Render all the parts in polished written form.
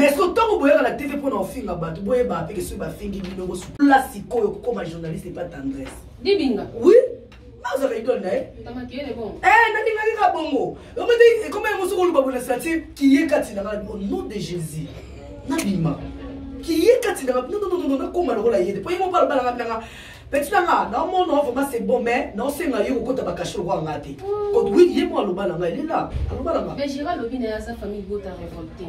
est-ce que tant que vous la TV pour nous faire battre vous avez que sur ba fingi bino go la siko comme journaliste et pas tendresse dibinga oui vous avez donné tamakele bon nani ngaki ka bongo on me dit comment vous soko luba bona sati qui est katina au nom de Jésus nabima qui est katina non comment le la yede pour ils m'ont pas bala ngana petit nanga non mon non vraiment c'est bon mais non c'est ngayo ko tabakasho ko ngati ko oui yé moi le bala nga il est là le bala nga mais Gérard Lobine et sa famille bota révolté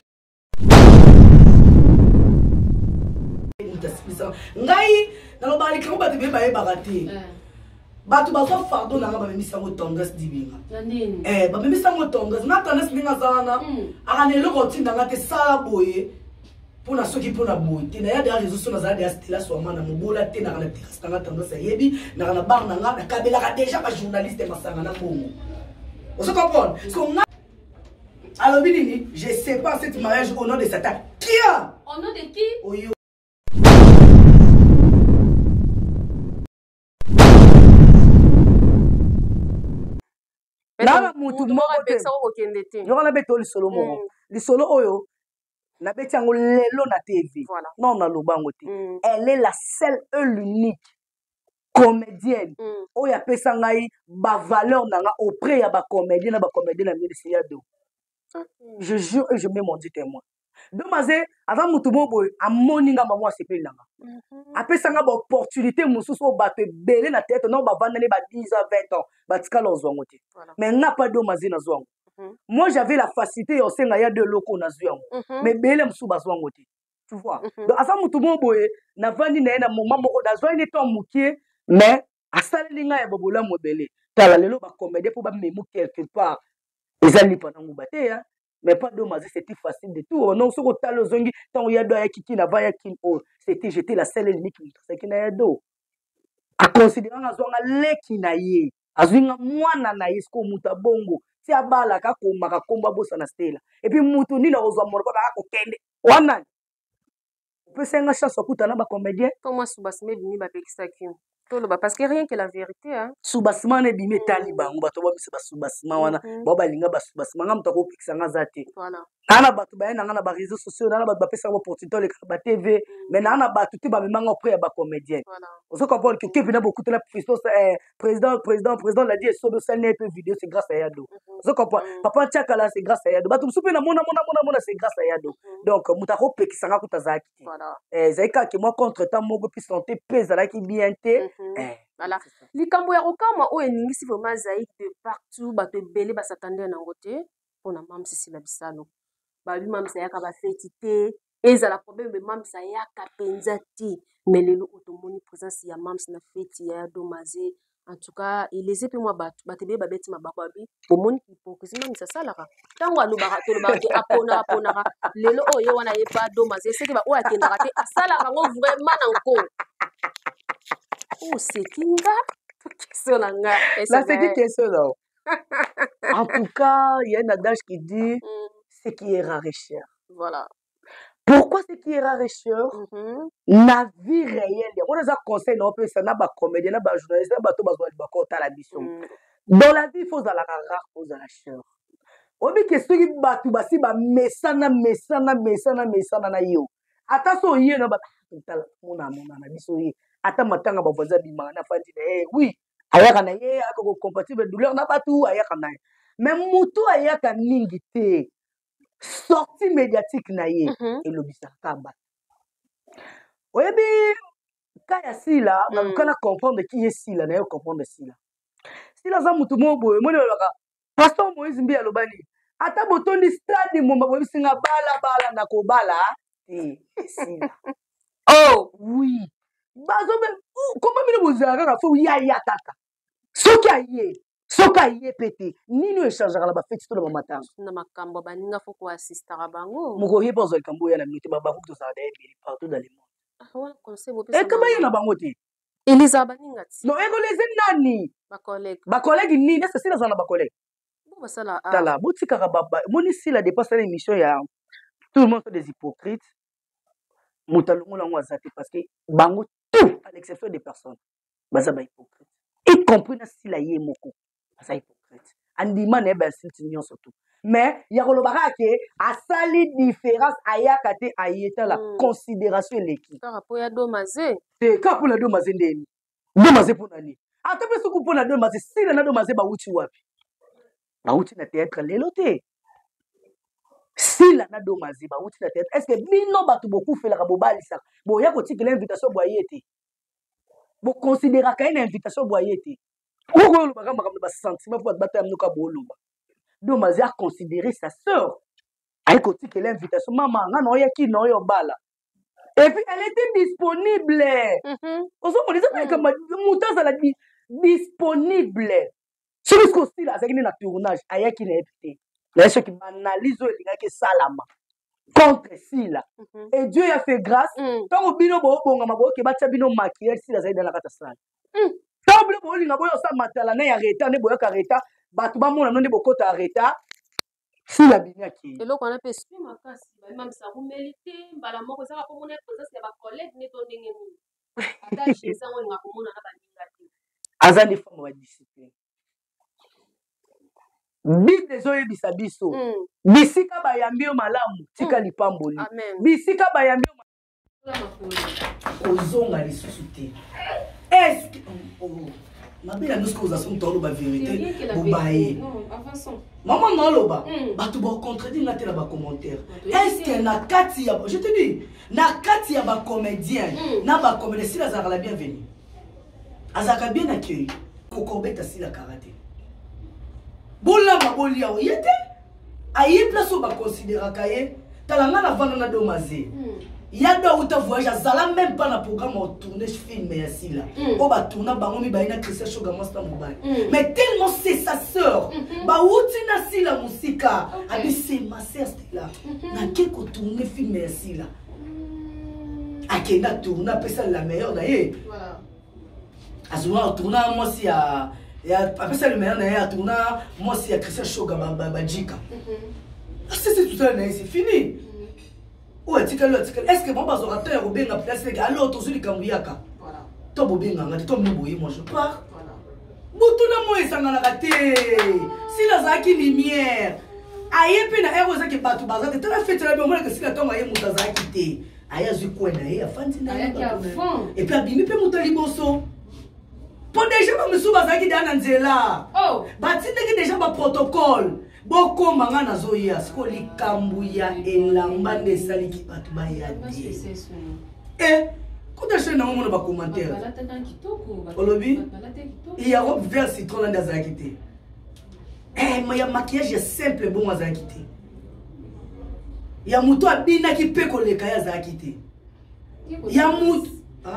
ngai na ba li ko ba te be ba e bagate batu bazo fardo na ba memisa ngo tendresse dibinga ba memisa ngo tendresse na tendresse ninga zana akanelo ko tinda ngate sala boye pona soki pona boye te na ya des réseaux sociaux na des stila so mana mobola te na kana tendresse na tendresse yebi na kana bar na nga na kabela ka déjà ba journaliste masanga na bongo on se comprend parce que alors bini je sais pas cet mariage au nom de Satan qui a au nom de qui oyo nala mutu moko te yoko na beto lisolo moko lisolo oyo na beti yango lelo na TV non na lobango te elle est la seule et l'unique comédienne oyo apesa ngai ba valeur nanga auprès ya ba comédien na ministre ya do je jure et je mets mon Dieu témoin donc mazé avant mutu moko amoni nga maman sepeli nanga apesa nga ba opportunité mususu o bato ebele na tête non ba vandane ba 10 ans 20 ans batika lozwango te mais nga pas do mazé na zwango moi j'avais la facilité au senga ya de loko na zwango mais bele musu bazwango te tu vois donc asa mutu moko na vandi na na moment moko da zwango to mukie mais asali nga ya bobola mobele tala lelo ba comédie pour ba memo quelque part ezali pendant ngubate ya mais pas de mazé c'était facile de tout non soko talo zongi tant ya do ya kiki na va ya kim o c'était j'étais la seule unique c'est qui na ya do a considérer nga zonga leki na ye azinga mwana na isko muta bongo si abala ka komaka komba bosa na stela et puis mutu ni na ozwa moroko ba ko kende wana peut senga chance okuta na ba comédien pour moi subasime bimi ba pekisa kim toloba parce que rien que la vérité hein subasima ne bimi tali bango bato ba misa ba subasima wana ba balinga ba subasima nga mutako pekisa nga zate voilà ana bato ba na nga na ba réseaux sociaux na bato ba pesa opportunité le ba TV mais na bato ti ba memanga auprès ya ba comédien on se comprend que Kevin a beaucoup de la président l'a dit sur le scène un peu vidéo c'est grâce à Yado on se comprend papa Tchakala c'est grâce à Yado bato soupe na mona c'est grâce à Yado donc mutako pekisa nga kutazaki voilà zaika que moi contre temps moko puis santé pesa la ki bien te voilà likambo ya okama o eningisi vraiment zaïk de partout bato belé ba s'attendait na ngote pona mam sisi la bisalo ba lui mam sayaka ba feti te ezala problème be mam sayaka penza ti mais lelo otomoni présence ya mam na feti ya domazé en tout cas il les épais moi bato be ba beti mabako abi omoni hypocrisie mam sa salaka tango alobaka to lobaka te apona lelo oyo wana ye pas domazé c'est que ba o akendaka te asalaka ngo vraiment nanko oh c'est kinga question là c'est qui question là en tout cas il y a un adage qui dit ce qui est rare et cher voilà pourquoi ce qui est rare et cher na vie réelle on a conseil non peut ça na ba comédien na ba journaliste na ba to bazwa ba kota la mission dans la vie il faut la rare faut la cher obi que soki batu basi ba mesana na yo ata so yé na ba tala mona na biso yé ata matanga ba voisin bimanga na fandi oui ayaka na ye ako compatible douleur na batu ayaka na mais mutu ayaka mingi te sortie médiatique na ye elobisa kaba oyebi kaya sila na lukana comprendre qui est sila na yo comprendre sila za mutu mo boye moni laka pasteur Moïse Mbi alobani ata botondi stade momba boye singa bala na kobala sila oh oui bazobe comment mine bozala kaka fo ya kaka soki aye pete nini echangeaka na bafeti to na bamatanga na makambo baninga fo koassistaka bango moko oyebi ozwa likambo oya na minute babakuki tozala na ebele partout dans le monde ekaba ye na bango te eliza baninga ti non ekoleze nani bakolege nini ese sila azala na bakolege basala tala botikaka moni sila dépasse na émission ya tout le monde sont des hypocrites moto alongola yango aza te parce que bango tout à l'exception des personnes baza bahypocrite y compris na sila ye moko baza hypocrite andima na ba insulte nyonso tout mais ya kolobaka ke asali différence ayaka te ayeta la considération eleki kaka po ya domaze te kaka po na domaze ndeni domaze po nani ata mpe soki mpo na domaze sila na domaze bauti wapi bauti na théâtre lelo te sila na domaze bauti na théâtre est ce que bino bato bokufelaka bobalisaka boya kotikela invitation boye te bokonsideraka ye na invitation boye te okoyo olobaka makambo na basentiment po bato bataya mnoka booloba domaze aconsidérer sa sœur aye kotikela invitation mama nga na oyaki na oyo bala et puis elle était disponible ozomonisa kayekama moto azala disponible soki soki osila azalaki nde na tournage ayaki na yebi te naye soki baanalyse oyo elingaki esalama contre sila et dieu a fait grâce ntango bino boobongama booke batya bino maquillage sila azali dana kata sala ntango bino boolinga boyosa matala na ya reta nde boyoka reta bato bamona no nde bokota ya reta sila biniaki eloko wana mpe espi makasi bamamisa kumeli te mbala moko ezaka komona présence ya bacollègue ne to ndenge nini ata jésus olinga komona na baninga te aza nde femme ya discipline bible ezoyebisa biso bisika bayambi yo malamu tika lipamboli bisika bayambi yo kozonga lisusu te eske mabe ya biso koza soki toloba vérité bobaye mama naoloba bato bacontredire nga te na bacommentaire eske na kati ya je te dis na kati ya bacomédien na bacomédien sila azalaka la bienvenue azalaka bien accueilli kokobeta sila karate bolamba bolia oye te aye place oyo baconsidéraka ye tala nga na vanda na domaze ya do auta voyage azala même pas na programme otourner film ya sila oyo batourna bango mibali na Christian Shoga mwasta mobali mais tellement c'est sa sœur bauti na sila mosika abi c'est ma sœur Stella nake kotourner film ya sila akenda tourna apesa la meilleure na ye azuma tourna mwasi ya apesa le meilleur na ye atourna mwasi ya Christian Shoga bajika c'est tout ça na ye c'est fini ouais tikalo est-ce que bon bazora te robenga place les gars alors tozuli kambuyaka voilà to bobenga ngati to mboye moi je pars butuna mo esangana kate si la zaki lumière aye pe na ero zaki batu bazaki te la fête la bien moi que si la tonga ye mutazaki te aya zikwe na ye afandi na ye et puis abimi pe mutali boso pour déjà ba musu bazaki dana nzela oh batindeki déjà ba protocole boko manga nazoya siko likambu ya elamba nde esaliki bato bayadi kuta shena omona bacommentaire olobi yango vers citron nde azalaki te ya maquillage ya simple bongo azalaki te ya moto abinaki mpe koleka ye azalaki te ya motu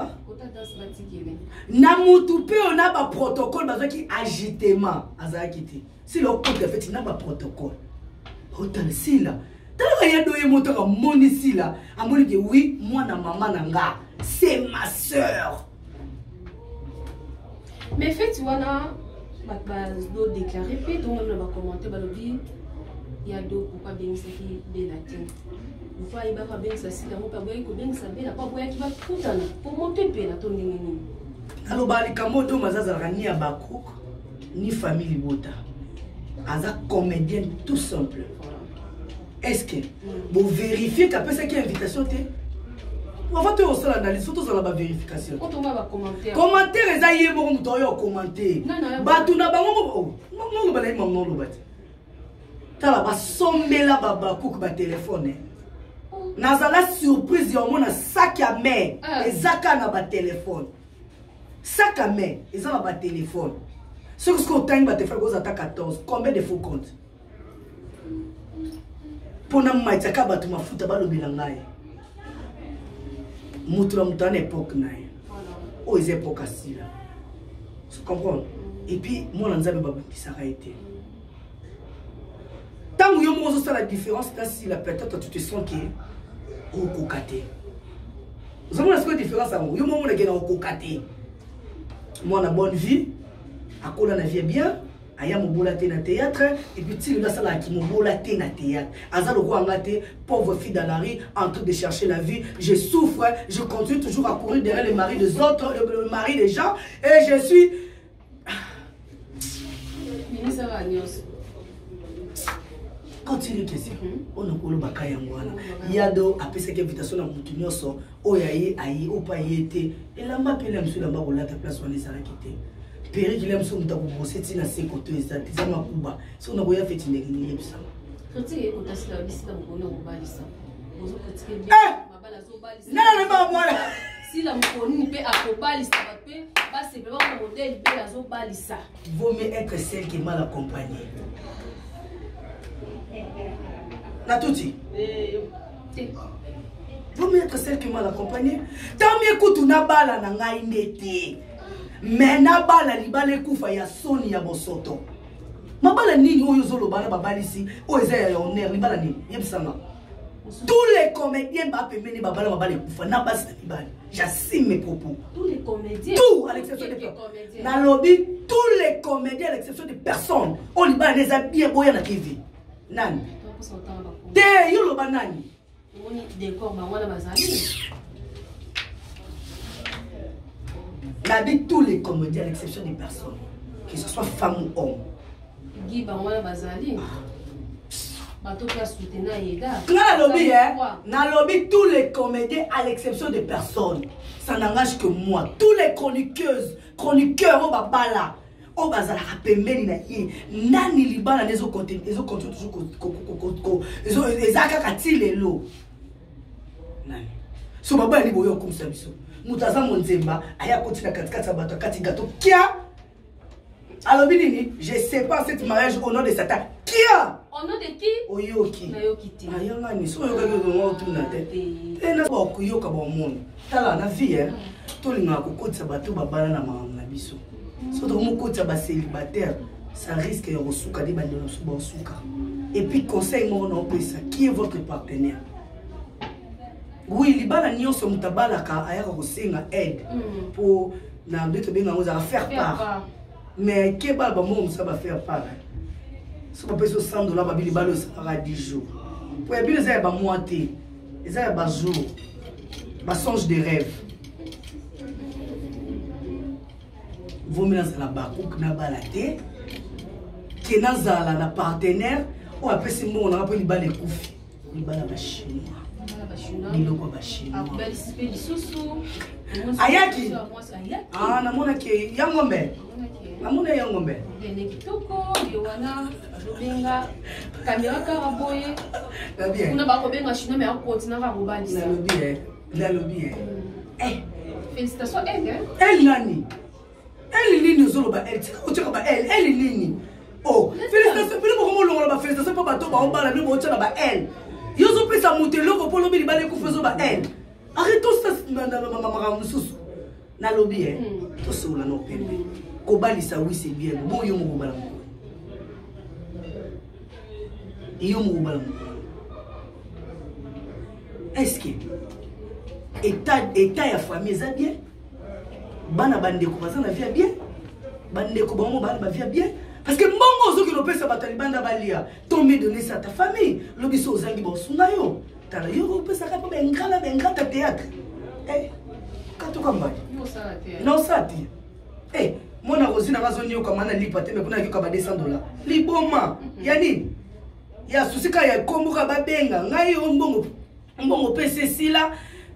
na mutu mpe oyo na baprotocole bazwaki agitement azalaki te si lokuta feti na baprotocole otala sila talaka ya doye moto akamoni sila amoni ke oui mwana mama na nga c'est ma sœur mais feti wana bazo déclarer mpe tongo na bacommenter balobi ya do pourquoi bengisaki bela te pourquoi ibaka bengisa sila mo pa boyaki kobengisa bela pa boyaki bakutana po monte mpe na to ndenge nini aloba likambo to mazazalaka ni ya bakoko ni famille bota aza comédien tout simple est-ce que vous vérifiez qu'apesaki invitation te avant de faire l'analyse surtout dans la vérification commentaire eza ye moko moto oyo commenter bato na bango non ba na non ba tala ba sombela baba cook ba téléphone nazala surprise ya mona sac à main ezaka na ba téléphone sac à main ezaka na ba téléphone ce que autant ba te faire cause attaque 14 combien de faux comptes pona maitaka bato mafuta balobela ngai mutura mutana époque naye o les époques asila tu comprends et puis moi nzambe babukisaka été tant yo mo zo la différence si la peut-être tu te sens que au kokate vous avez la différence avant yo mo na gena au kokate moi na bonne vie akola na vie bien aya mobola te na théâtre et puis tu la sala qui mobola te na théâtre azalo ko ngate pauvre fille dans la rue en train de chercher la vie je souffre je continue toujours à courir derrière les maris des autres le mari des gens et je suis ministre Agnos continue question on a kolo bakaya ngwana yado apesa ke invitation na mutu nyoso oyaye ayi opayete elamba pele msula mbakola ta place wana sala kité peri ki lem so muta ko boseti na se côté ezati za makuba so na koya feti ndenge yebisa critique écoute ça bisika mkono ngobalisa bozo critique mabala zo balisa na ba mwana si la mkoni pe akobalisa pe basi pe ba modèle pe azo balisa vaut mieux être celle qui est mal accompagnée. Natouti. Vaut mieux être celle qui est mal accompagnée. Tant mieux que tu n'as pas la nanga inete. Mais n'a pas la libale koufa ya soni ya bosoto. Ma bala nini oyo zolo bana babalisi o eza ya honneur libala nini yebisanga. Tous les comédiens bapemeni babala babale koufa na basi na libale. J'assume mes propos. Tous les comédiens. Tout à l'exception des personnes. Dans lobby, tous les comédiens à l'exception des personnes. On y va les habiller boya na TV. Nani. Te yo lo banani. Oni décor ba wana bazali. N'habite tous les comédiens à l'exception des personnes, que ce soit femme ou homme. Guy ba wana bazali. Bato ka soutenir yeda. Na lobby tous les comédiens à l'exception des personnes. Ça n'engage que moi. Tous les chroniqueurs au babala. Au bazala pembeni na ye. Nani libana nezo continue toujours ezaka katilelo. Nani. So baba ni boyo comme ça biso. Mutaza monzemba aya continue katikati bato kati gato kia. Alors binini, je sépare cet mariage au nom de Satan. Qui a? Au nom de qui? Oyoki. Nayoki. Ayanga ni so yoka ko tout na tête. Tena ba ko yoka ba monde. Tala na vie hein. To linga ko kotsa bato babana na na biso. So to mo kotsa ba célibataire, ça risque de resuka des bandolo suba suka. Et puis conseil mo na pesa, qui est votre partenaire? Oui, libana nyonso mutabala ka ayaka ko senga aide pour na beto benga ngoza faire part. Mais qui va ça va faire part? Si on peut se $100, babili balo ça 10 jours. Pour et puis les airs ba moitié, les airs ba jour, ba songe de rêve. Vous mettez dans la bakouk na balade, qui na zala na partenaire, ou après c'est bon on a pas li balé koufi, li bala ba chinois. Biloko ba chinois. Ayaki. Ah na mona ke yangombe. Namuna ya ngombe. Bene kitoko, Yowana, Lobenga, Kamera Karaboye. Bien. On a pas Lobenga chinois mais on continue à rouler ça. La lobby. Eh, félicitations elle. Elle nani. Elle nini zoloba elle. Tu sais ba elle nini. Oh, félicitations pour le moment on ba félicitations pour bato ba on ba la ni bo tshana ba elle. Yo zo pesa mutelo ko polo bi ba le ku fezo ba elle. Arrêtons ça na mususu. Na lobby to sola no pembe. Kobalisa oui c'est bien bon yo mo bala mo yo mo bala mo est-ce que état ya famille ça bien bana bande ko bazana via bien bande ko bango bana ba via bien parce que mbongo zo ki lo pesa batalibanda balia tomber donner ça à ta famille lo biso ozangi bo suna yo tala yo ko pesa ka ba ngala théâtre kato kamba non ça dit Mona rosina bazoni yo kamana lipa te me kuna kika ba $200 liboma yani ya susika ya komboka babenga ngai yo mbongo pese sila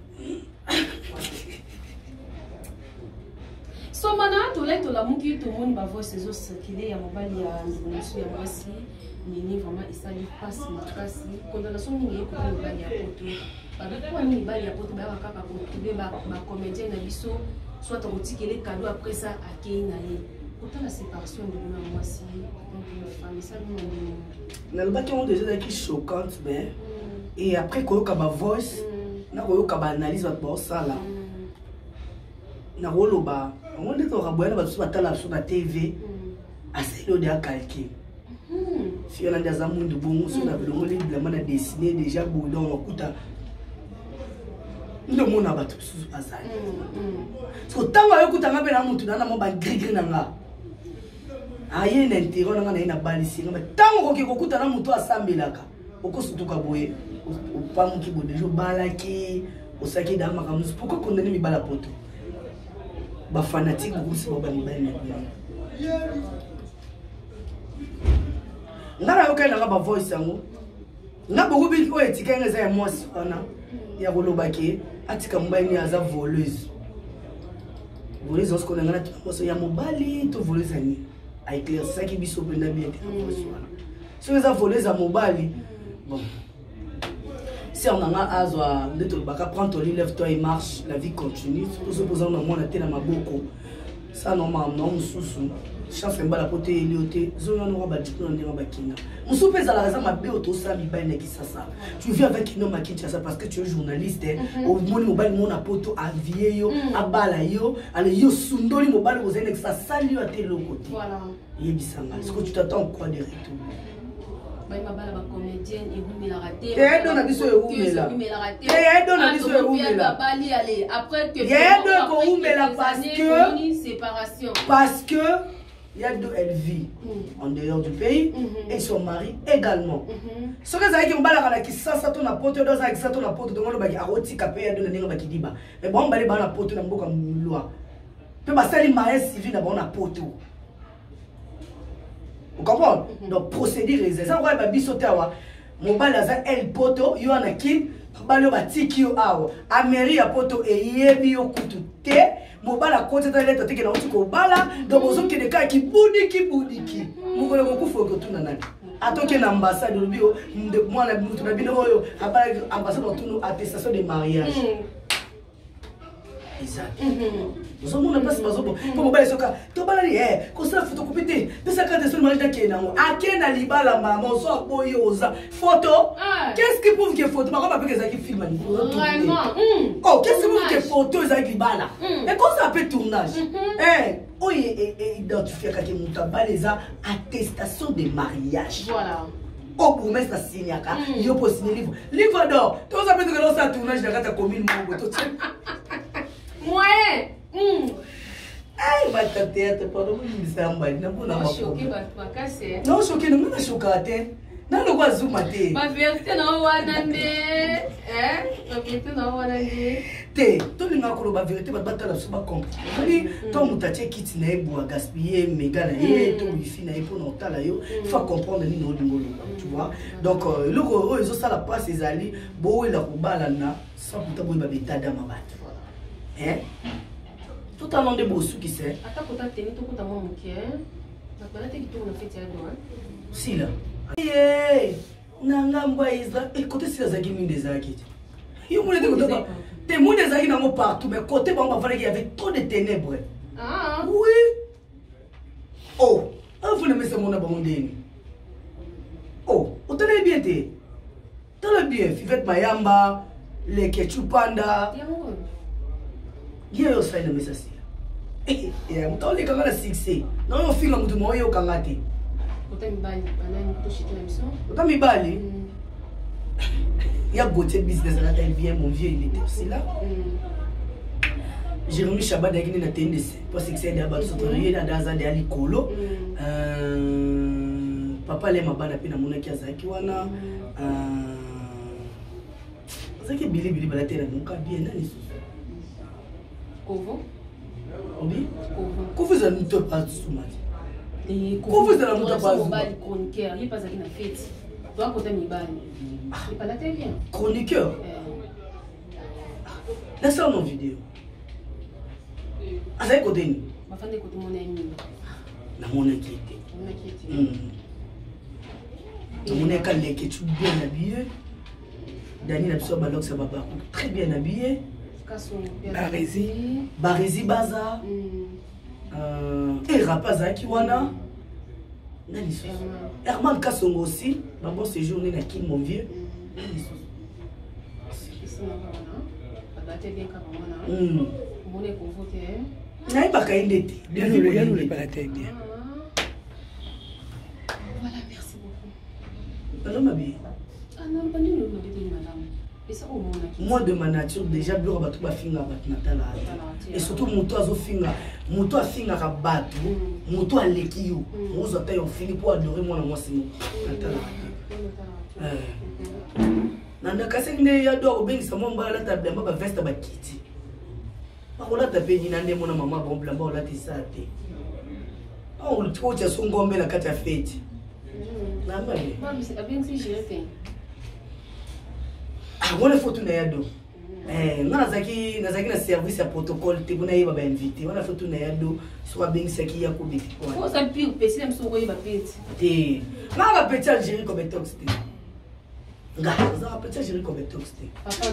so mana to la muki to moni ba voix ces os qu'il ya mobali ya monsieur ya mwasi nini vraiment isali passe makasi condamnation ni ko ko mobali ya poto ba ko ni mobali ya poto ba kaka ko tube ba comédien na biso soit on retire les cadeaux après ça à Keinaye. Autant la séparation de moi si donc une femme ça nous na le bâtiment on déjà qui choquante mais et après ko yoka ba voice na ko yoka ba analyse ba ça là na roloba on dit to raboyana ba so batala sur la TV assez de calquer si on a des amours de bon sur la bilongo les mana dessiné déjà boudon okuta ndo mona bato susu bazali so tanga yokutanga pe na mutu na mo ba gris nanga aye na intero nanga na balisi ngamba tango koki kokuta na mutu asambelaka okosutuka boye opamu ki bode jo balaki osaki da makamusu pourquoi condamner mi bala poto ba fanatique beaucoup se ba mi bala ngara yoka na ba voice yango Na beaucoup de gens qui ont été moi si il y a Rolobaki, atika mbaini aza voleuse. Voleuse on se connaît ngana il y a mobali to voleuse ani. A éclairci ça qui biso pena bien intervention. Si vous avez voleuse à mobali, bon. Si on a azwa de to baka prendre ton lit, lève-toi et marche, la vie continue. Tout ce posant dans mon tête na maboko. Ça normalement non sous chance en bas la pote elioté zona no ba dikuna ndema bakina musupe za la raison mabe otosa biba neki sasa tu vis avec no makicha ça parce que tu es journaliste au moni mobile mona poto avier yo abala yo ale yo sundoli mobile vous êtes ça sali à tel côté voilà yebisanga est-ce que tu t'attends quoi de retour ba mabala ba comédienne et vous la raté dona biso e umela dona biso e umela bali aller après que ko umela parce que il y a deux, elle vit en dehors du pays et son mari également. Ce que ça dit, on va la qui ça ton apporte dans ça qui ça ton apporte dans le bagi a roti capé à de n'enga bagi diba. Mais bon, on va aller dans apporte dans boka loi. Peu ba sali maïs civil na bon apporte. Vous comprenez? Donc procédure les ça va ba bisoter wa. Mon balaza el poto yo anakin balo ba tiki yo awo. Ameri ya poto e yebi yo kutute. Mobala côté de l'être que na otiko bala donc ozo ke de ka ki budiki mukole ko kufa ko tuna nani atoke na ambassade lobio de moi na mutu na bino oyo abala ambassade tunu attestation de mariage exact nous on a pas bazo pour mobala soka to bala ni ko sa photocopie te pesa carte de mariage ke na ngo akena libala maman so boyo oza photo qu'est-ce qui prouve que photo ma pas que ça qui filme vraiment oh qu'est-ce qui prouve que photo ça libala mais quand ça fait tournage oye identifier que mutabala les attestation de mariage voilà oh pour mettre ça signaka yo pour signer livre d'or tout ça peut que dans ça tournage de la commune mon to moyen ai va ta tête pour nous misamba na bona ma choqué ba casser non choqué non na chocate na lo kwa zuma te ma vérité na wana nde ma vérité na wana nde te to linga ko ba vérité ba batala so ba comprendre ni to mutache kiti na ebu gaspiller mega na ye to wifi na pour na otala yo faut comprendre ni no dingolo tu vois donc loko ezo sala passe ezali bo la kubala na sans pourtant bo ba betada mabata tout un nom de bossou qui sait. Attends, pour t'attendre, tout le monde est si là. Hey, Nangamba Isla, écoutez si les aguilles des aguilles. Il y a des gens des aguilles dans partout, mais côté bon, il y avait trop de ténèbres. Ah oui. Oh, vous ne me savez pas mon oh, vous tenez bien, t'as bien, Fivette Mayamba, les Ketchupanda. Il y a aussi un message. Et on les camarades succès. Non, on filme un peu au Kangati. Il y a beauté business là, bien mon vieux, il était aussi là. Jérémy Chabat a gagné la TNDC. Pour succès d'abord, il y a Daza de Alikolo. Papa l'a mabana pina mona kiazaki wana. C'est que Billy Billy balatera mon cas bien nani. Kovo? Oui. Kovo za nuto pas soumati. Et Kovo za nuto pas soumati. Chroniqueur, il passe à la fête. Toi côté mibali. Il pas la télé. Chroniqueur. Laisse-moi mon vidéo. Ah, c'est côté ni. Ma femme de côté mon ami. Na mon inquiété. Mon inquiété. Mon inquiété que tu bien habillé. Dani n'a pas balok ça va pas très bien habillé. Barési Baza. Et Rapaza Kiwana. Herman Kassongo aussi. Bon séjour na qui mon vieux. N'aille pas qu'à une bien. Voilà, merci beaucoup. Alors ma vie. Ah non, pas nous madame. Moi de ma nature déjà bureau ba tuba finga ba natala et surtout moto azo finga moto afinga ka batu moto aleki yo ozo ta yo fini pour adorer moi na moi simo natala nanda kasi ngene ya do obengisa mo mbala ta blemba ba veste ba kiti ba kola ta pe ni nande mona mama bon blemba ola ti sate on le tiko tya songombe la kata fete na mbabe mami c'est bien si je fais on faut tout n'ayado nazaki na service ya protocole te bona yeba ba invité on a fait tout n'ayado soit bien ce qui y a kobiti quoi ça pire pesi même so yeba peti te na ba peti Algérie comme tox te nga za ba peti Algérie comme tox te papa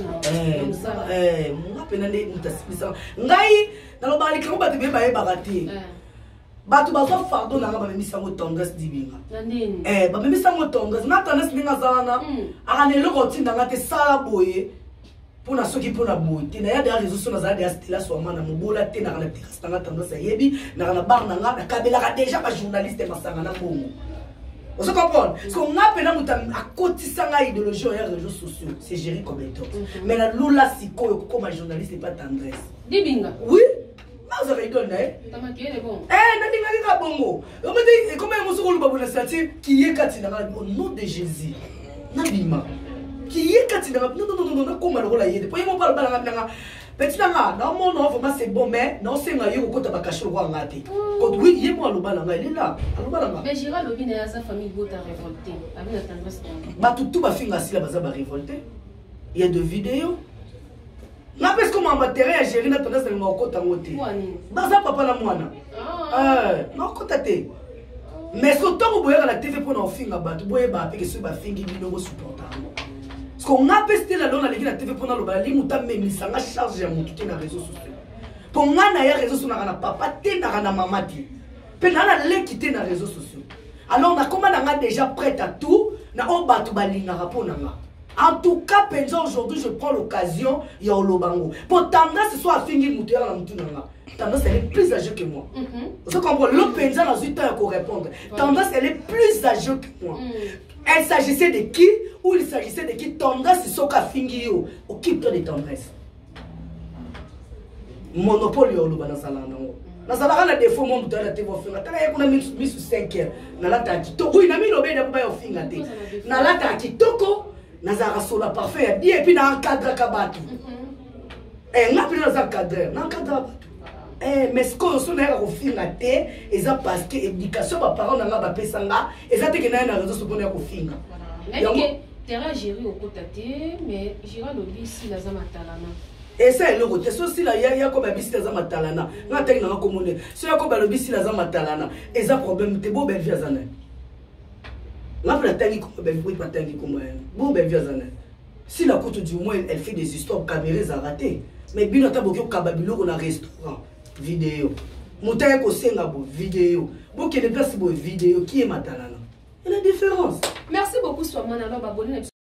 na moi pena ne mutasibisa ngai na lo bali ka ba te be ba yeba te batu bazwa fardo nanga bamemisa ngo tendresse dibinga bamemisa ngo tendresse na tendresse ndinga zana akane loko tinda ngate sala boye pona soki pona boye te na ya des réseaux sociaux na za stela swama na mobola te na kana terrasse tanga tendresse yebi na kana bar na nga na kabela ka déjà ba journaliste masanga na bongo on se comprend parce qu'on a pena muta akotisa nga idéologie ya réseaux sociaux c'est géré comme étant mais la lula siko comme journaliste pas tendresse dibinga oui. Vous avez donné. Bon. Bongo. Comment est-ce qui est Katina au nom de Jésus? Nabima. Qui est Katina? Non, comment le rôle est? Pour moi, parle pas petit là, non, mon nom, vraiment c'est bon, mais non, c'est un yo côté bakacho roi ngati. Oui, il est moi le balanga, il est là. Mais Gérald Lobine et sa famille Bota révolté. Avec la tendresse. Bah tout va finir si la base va révolter. Il y a des vidéos. Na pesa kama matériel ya gérer na tendance na ngokota ngote. Baza papa na mwana. Na kota te. Mais ce temps boya la TV pour na ofinga bato boye ba pe que so ba fingi bino go supporter. Parce qu'on a pesté la lona la TV pour na lo ba li muta memisa nga charge ya mutu te na réseaux sociaux. Pour nga na ya réseaux sociaux na papa te na maman te. Pe na le quitter na réseaux sociaux. Alors na comment na déjà prête à tout na o bato balinga rapport na nga. En tout cas, aujourd'hui, je prends l'occasion, il y a Olobango. Pour tendance, ce soit à finir mon terrain, tendance, elle est plus âgée que moi. Vous comprenez? L'autre penza dans une temps pour répondre. Tendance, elle est plus âgée que moi. Elle s'agissait de qui? Ou il s'agissait de qui? Tendance, c'est ce qu'a fini. Occupe-toi de tendresse. Monopole, Olobana Salango. Dans la défaut, mon bouton de la TV, on a mis sur 5 heures. Nalata Kitoko, oui, il a mis le bain de Bayo Fingate. Nalata Kitoko. Nazara sola parfait bien et puis dans un cadre kabatou et n'a plus dans un cadre mais ce qu'on sonne à refaire la terre et ça parce que éducation par parents n'a pas pesanga et ça te que n'a raison sur qu'on a refaire mais terrain géré au côté mais Gérald Lobby si la zama talana et ça le côté ceci là il y a comme bisi la zama talana n'a tellement na commander si ya comme le bisi la zama talana et ça problème te beau belle vie azana. Si la côte du moins elle fait des histoires caméras arrêtées, mais bien entendu kababilo on a restaurant vidéo. Moutaye ko sengabo vidéo. Bon qui est place vidéo qui est matalana. Il y a la différence. Merci beaucoup Swamana alors babonné